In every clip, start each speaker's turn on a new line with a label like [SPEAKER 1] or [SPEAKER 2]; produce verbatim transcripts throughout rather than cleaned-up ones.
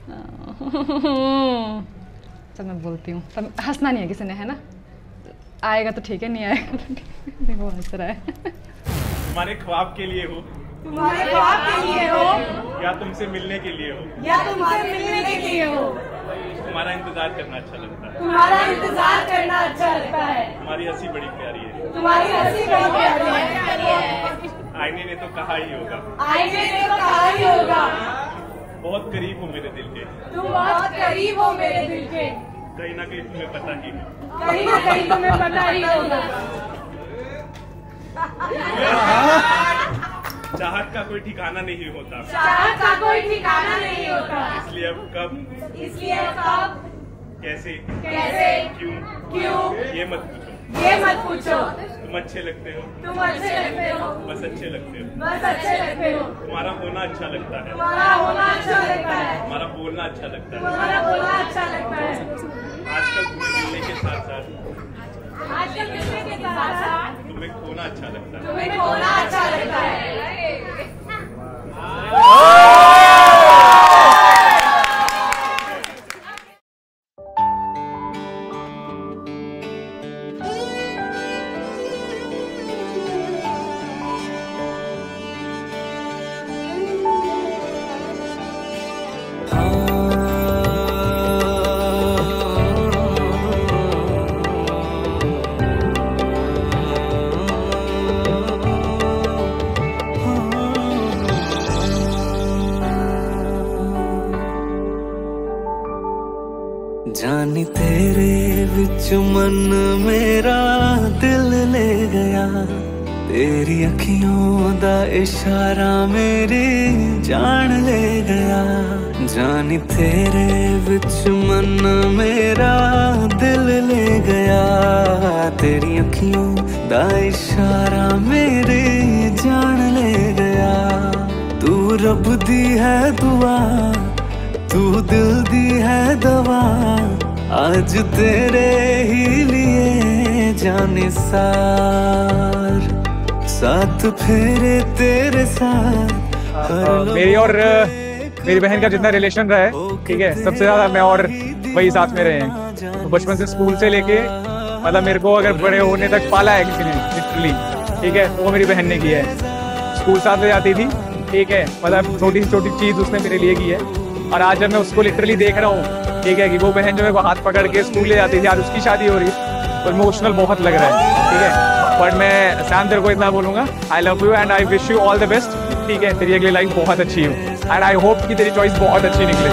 [SPEAKER 1] चल मैं बोलती हूँ, तब हंसना नहीं है किसी ने, है ना? आएगा तो ठीक है, नहीं आएगा तो ठीक है। देखो हंस रहा है।
[SPEAKER 2] तुम्हारे ख्वाब के लिए हो,
[SPEAKER 3] तुम्हारे ख्वाब के लिए हो,
[SPEAKER 2] या तुमसे मिलने के लिए हो,
[SPEAKER 3] या तुम्हारे मिलने के लिए हो।
[SPEAKER 2] तुम्हारा इंतजार करना अच्छा लगता है,
[SPEAKER 3] तुम्हारा इंतजार करना अच्छा लगता है।
[SPEAKER 2] तुम्हारी हंसी बड़ी प्यारी है,
[SPEAKER 3] तुम्हारी हंसी बड़ी प्यारी है।
[SPEAKER 2] आईने ने तो कहा ही होगा,
[SPEAKER 3] आईने ने तो कहा ही होगा,
[SPEAKER 2] बहुत करीब हो मेरे दिल के,
[SPEAKER 3] तुम बहुत करीब हो मेरे दिल के।
[SPEAKER 2] कहीं ना कहीं तुम्हें पता ही है,
[SPEAKER 3] कहीं ना कहीं तुम्हें पता ही होगा।
[SPEAKER 2] चाहत का कोई ठिकाना नहीं होता,
[SPEAKER 3] चाहत का कोई ठिकाना नहीं होता,
[SPEAKER 2] इसलिए अब कब,
[SPEAKER 3] इसलिए कब,
[SPEAKER 2] कैसे,
[SPEAKER 3] कैसे,
[SPEAKER 2] क्यों,
[SPEAKER 3] क्यों,
[SPEAKER 2] ये मत पूछो,
[SPEAKER 3] ये मत पूछो।
[SPEAKER 2] तुम अच्छे लगते हो,
[SPEAKER 3] तुम अच्छे लगते हो,
[SPEAKER 2] बस अच्छे लगते हो,
[SPEAKER 3] बस अच्छे लगते हो।
[SPEAKER 2] तुम्हारा होना अच्छा लगता है,
[SPEAKER 3] तुम्हारा होना अच्छा लगता है,
[SPEAKER 2] तुम्हारा बोलना अच्छा लगता है,
[SPEAKER 3] तुम्हारा बोलना अच्छा लगता है।
[SPEAKER 2] आजकल तुम्हें मिलने के साथ साथ
[SPEAKER 3] आजकल मिलने के साथ साथ
[SPEAKER 2] तुम्हें खोना अच्छा लगता है,
[SPEAKER 3] तुम्हें खोना अच्छा लगता है।
[SPEAKER 4] जानी तेरे विच मन मेरा दिल ले गया, तेरी अखियों दा इशारा मेरी जान ले गया। जानी तेरे विच मन मेरा दिल ले गया, तेरी अखियों दा इशारा मेरी जान ले गया। तू रब दी है दुआ, तू दिल दी है दवा, आज तेरे ही लिए जाने सार, साथ फेरे तेरे साथ।
[SPEAKER 5] मेरी और मेरी बहन का जितना रिलेशन रहा है, ठीक है, सबसे ज्यादा मैं और वही साथ में रहे हैं। तो बचपन से स्कूल से लेके मतलब मेरे को अगर बड़े होने तक पाला है किसी ने लिटरली, ठीक है, तो वो मेरी बहन ने किया है। स्कूल साथ में जाती थी, ठीक है, मतलब छोटी सी छोटी चीज उसने मेरे लिए की है। और आज जब मैं उसको लिटरली देख रहा हूँ, ठीक है, कि वो बहन जो मेरे को हाथ पकड़ के स्कूल ले जाती थी, आज उसकी शादी हो रही है, तो इमोशनल बहुत लग रहा है, ठीक है। बट मैं सैम तेरे को इतना बोलूंगा, I love you and I wish you all the best, ठीक है। तेरी अगली लाइफ बहुत अच्छी हो एंड आई होप कि तेरी चॉइस बहुत अच्छी निकले।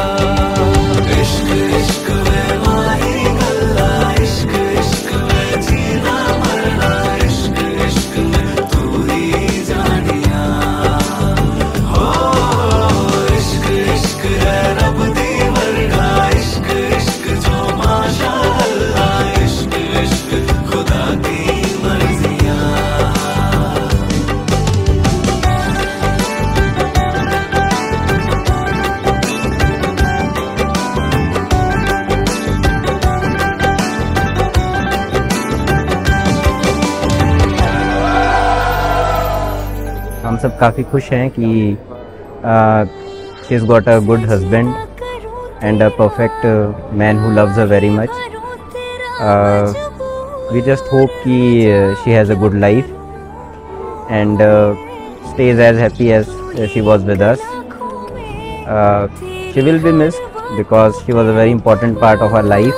[SPEAKER 6] हम सब काफ़ी खुश हैं कि she is got a good husband and a perfect man who loves her very much. We just hope कि she has a good life and stays as happy as she was with us. Uh, she will be missed because she was a very important part of our life.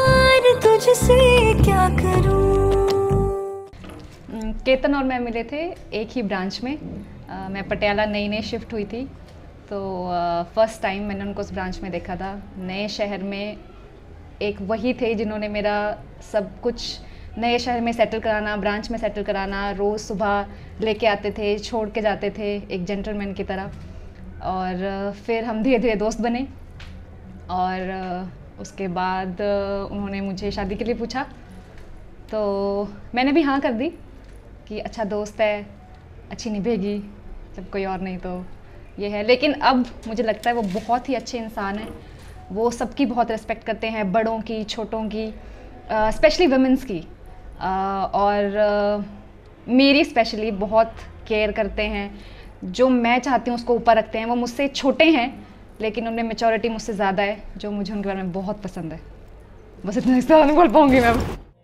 [SPEAKER 1] Ketan और मैं मिले थे एक ही branch में। uh, मैं पटियाला नई नई shift हुई थी, तो फर्स्ट uh, टाइम मैंने उनको उस ब्रांच में देखा था। नए शहर में एक वही थे जिन्होंने मेरा सब कुछ नए शहर में सेटल कराना, ब्रांच में सेटल कराना, रोज़ सुबह लेके आते थे, छोड़ के जाते थे एक जेंटलमैन की तरह। और uh, फिर हम धीरे धीरे दोस्त बने और uh, उसके बाद uh, उन्होंने मुझे शादी के लिए पूछा, तो मैंने भी हाँ कर दी कि अच्छा दोस्त है, अच्छी निभेगी, जब कोई और नहीं तो ये है। लेकिन अब मुझे लगता है वो बहुत ही अच्छे इंसान हैं, वो सबकी बहुत रिस्पेक्ट करते हैं, बड़ों की, छोटों की, स्पेशली वुमेंस की, uh, और uh, मेरी स्पेशली बहुत केयर करते हैं। जो मैं चाहती हूँ उसको ऊपर रखते हैं। वो मुझसे छोटे हैं लेकिन उनमें मैच्योरिटी मुझसे ज़्यादा है, जो मुझे उनके बारे में बहुत पसंद है। बस इतना ज़्यादा नहीं बोल पाऊँगी मैं।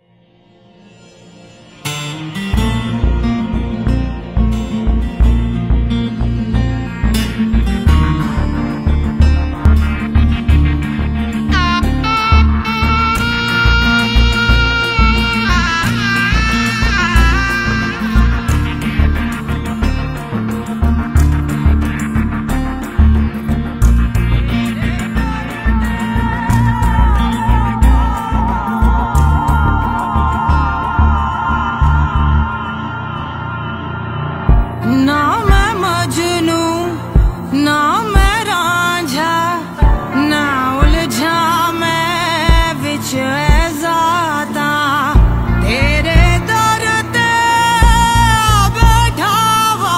[SPEAKER 7] ना मैं मजनू ना मैं रांझा, ना उलझा मैं विच ज़ाता, तेरे दर ते बैठा हुआ।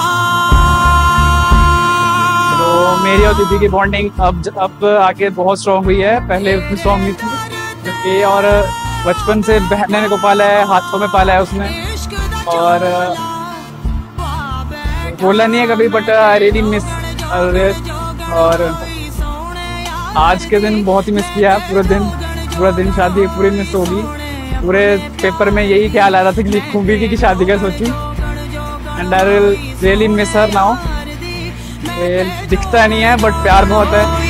[SPEAKER 5] तो मेरी और दीदी की बॉन्डिंग अब अब आके बहुत स्ट्रॉन्ग हुई है। पहले उतनी स्ट्रॉन्ग नहीं थी क्योंकि और बचपन से बहन को पाला है, हाथों में पाला है उसने, और बोला नहीं है कभी, बट आई रियली मिस। और आज के दिन बहुत ही मिस किया, पूरे दिन पूरा दिन शादी पूरी मिस होगी। पूरे पेपर में यही ख्याल आ रहा था कि लिखूं भी कि शादी का सोचूं, and I will really miss her now. दिखता नहीं है बट प्यार बहुत है।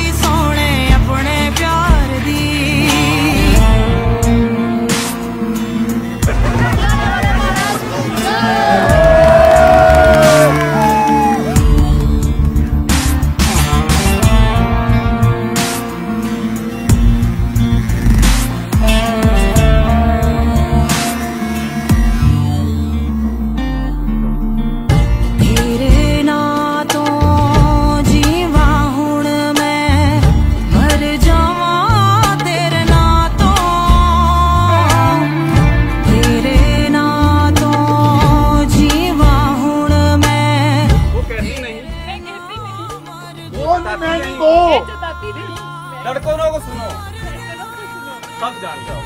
[SPEAKER 5] लड़कों को सुनो, सब जान जाओ।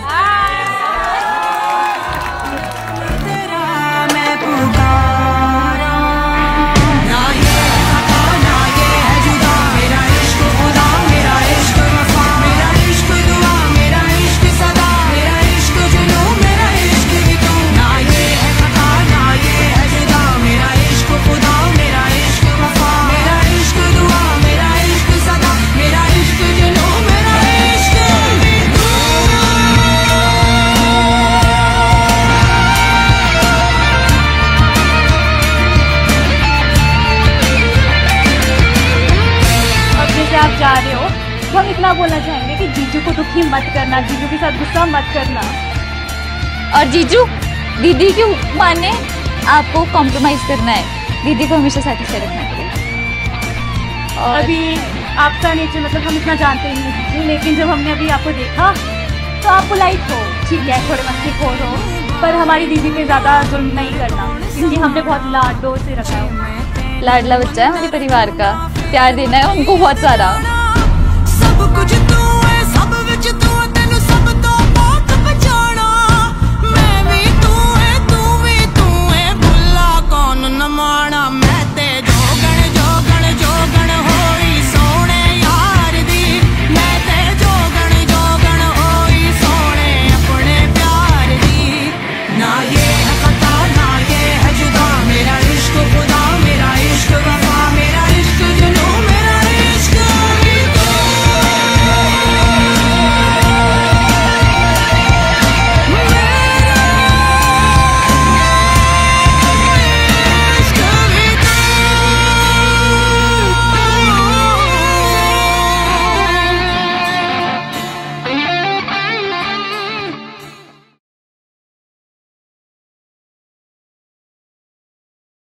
[SPEAKER 7] तेरा मैं पुकारा, ना ये खता ना ये है जुदा, मेरा इश्क खुदा मेरा इश्क वफा, मेरा इश्क दुआ मेरा इश्क सदा, मेरा इश्क जुनू मेरा इश्क भी तू। ना ये है खता ना ये है जुदा, मेरा इश्क खुदा मेरा इश्क वफा, मेरा इश्क दुआ मेरा इश्क सदा, मेरा इश्क जुनू मेरा इश्क भी तू।
[SPEAKER 3] अब जैसे आप जा रहे हो तो हम इतना बोलना चाहेंगे कि जीजू को दुखी मत करना, जीजू के साथ गुस्सा मत करना।
[SPEAKER 8] और जीजू दीदी क्यों माने, आपको कॉम्प्रोमाइज करना है, दीदी को हमेशा सेटिस्फाई रखना है। और
[SPEAKER 3] अभी आपका नेचर मतलब हम इतना जानते ही नहीं जीजू, लेकिन जब हमने अभी आपको देखा तो आप पोलाइट हो, ठीक है, थोड़े मस्ती खोर हो, पर हमारी दीदी पे ज़्यादा जुल्म नहीं करना, क्योंकि हमने बहुत लाडो से रखा है।
[SPEAKER 8] लाडला बच्चा है हमारे परिवार का, प्यार देना है उनको बहुत सारा।